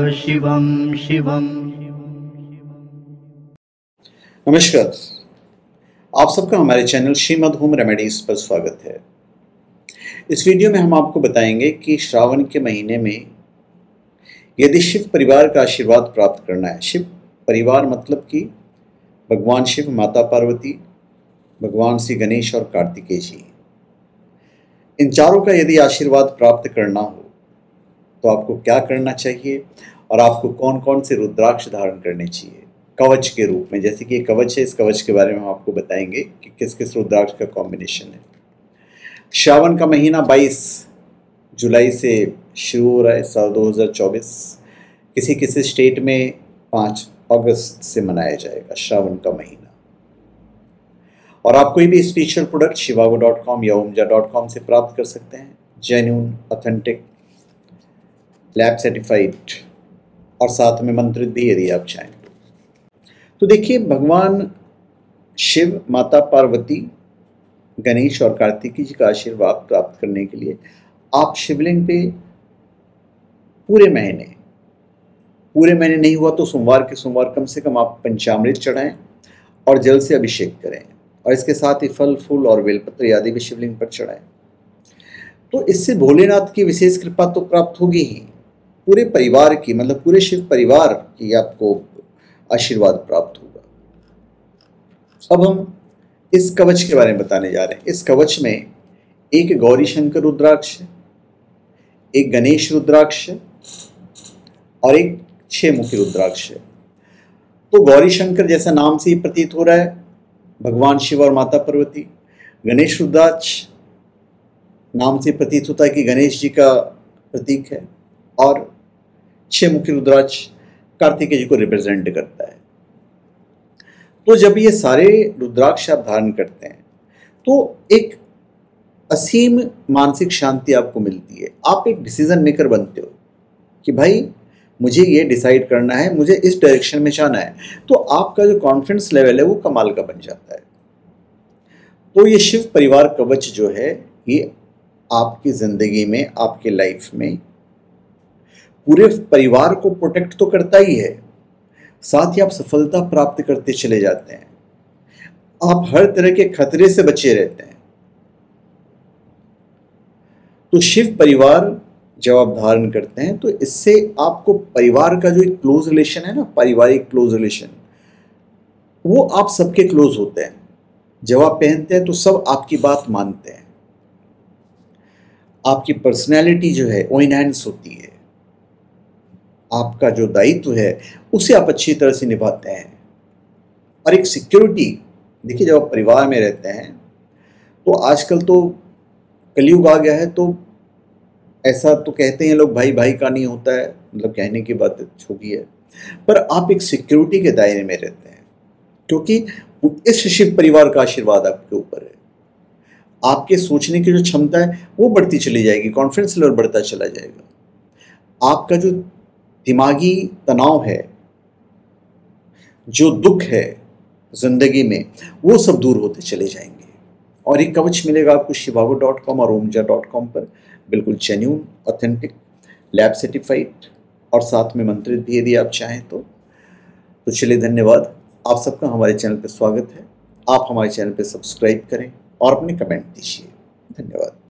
शिवं शिवं। नमस्कार, आप सबका हमारे चैनल श्रीमद् होम रेमेडीज पर स्वागत है। इस वीडियो में हम आपको बताएंगे कि श्रावण के महीने में यदि शिव परिवार का आशीर्वाद प्राप्त करना है, शिव परिवार मतलब कि भगवान शिव, माता पार्वती, भगवान श्री गणेश और कार्तिकेय जी, इन चारों का यदि आशीर्वाद प्राप्त करना हो तो आपको क्या करना चाहिए और आपको कौन कौन से रुद्राक्ष धारण करने चाहिए कवच के रूप में। जैसे कि ये कवच है, इस कवच के बारे में हम आपको बताएंगे कि किस किस रुद्राक्ष का कॉम्बिनेशन है। श्रावण का महीना 22 जुलाई से शुरू हो रहा है साल 2024। किसी किसी स्टेट में 5 अगस्त से मनाया जाएगा श्रावण का महीना। और आप कोई भी स्पिरिचुअल प्रोडक्ट shivago.com या omja.com से प्राप्त कर सकते हैं, जेन्युइन, ऑथेंटिक, लैब सर्टिफाइड और साथ में मंत्रित भी यदि आप चाहें तो। देखिए, भगवान शिव, माता पार्वती, गणेश और कार्तिकेय जी का आशीर्वाद प्राप्त करने के लिए आप शिवलिंग पे पूरे महीने नहीं हुआ तो सोमवार के सोमवार कम से कम आप पंचामृत चढ़ाएं और जल से अभिषेक करें और इसके साथ ही फल फूल और बेलपत्र आदि भी शिवलिंग पर चढ़ाएं। तो इससे भोलेनाथ की विशेष कृपा तो प्राप्त होगी ही, पूरे परिवार की, मतलब पूरे शिव परिवार की आपको आशीर्वाद प्राप्त होगा। अब हम इस कवच के बारे में बताने जा रहे हैं। इस कवच में एक गौरी शंकर रुद्राक्ष है, एक गणेश रुद्राक्ष है और एक 6 मुखी रुद्राक्ष है। तो गौरी शंकर जैसा नाम से ही प्रतीत हो रहा है, भगवान शिव और माता पार्वती। गणेश रुद्राक्ष नाम से प्रतीत होता है कि गणेश जी का प्रतीक है और 6 मुखी रुद्राक्ष कार्तिकेय जी को रिप्रेजेंट करता है। तो जब ये सारे रुद्राक्ष आप धारण करते हैं तो एक असीम मानसिक शांति आपको मिलती है। आप एक डिसीजन मेकर बनते हो कि भाई मुझे ये डिसाइड करना है, मुझे इस डायरेक्शन में जाना है। तो आपका जो कॉन्फिडेंस लेवल है वो कमाल का बन जाता है। तो ये शिव परिवार कवच जो है ये आपकी जिंदगी में, आपके लाइफ में पूरे परिवार को प्रोटेक्ट तो करता ही है, साथ ही आप सफलता प्राप्त करते चले जाते हैं। आप हर तरह के खतरे से बचे रहते हैं। तो शिव परिवार जब आप धारण करते हैं तो इससे आपको परिवार का जो एक क्लोज रिलेशन है ना, पारिवारिक क्लोज रिलेशन, वो आप सबके क्लोज होते हैं। जब आप पहनते हैं तो सब आपकी बात मानते हैं। आपकी पर्सनैलिटी जो है वो इनहैंस होती है। आपका जो दायित्व है उसे आप अच्छी तरह से निभाते हैं। और एक सिक्योरिटी, देखिए जब आप परिवार में रहते हैं तो आजकल तो कलयुग आ गया है, तो ऐसा तो कहते हैं लोग, भाई भाई का नहीं होता है, मतलब कहने की बात छोटी है, पर आप एक सिक्योरिटी के दायरे में रहते हैं क्योंकि इस शिव परिवार का आशीर्वाद आपके ऊपर है। आपके सोचने की जो क्षमता है वो बढ़ती चली जाएगी, कॉन्फिडेंस लेवल बढ़ता चला जाएगा। आपका जो दिमागी तनाव है, जो दुख है जिंदगी में, वो सब दूर होते चले जाएंगे। और एक कवच मिलेगा आपको shivago.com और omja.com पर, बिल्कुल जेन्युइन, ऑथेंटिक, लैब सर्टिफाइड और साथ में मंत्रित भी यदि आप चाहें तो चलिए, धन्यवाद। आप सबका हमारे चैनल पर स्वागत है। आप हमारे चैनल पर सब्सक्राइब करें और अपने कमेंट दीजिए। धन्यवाद।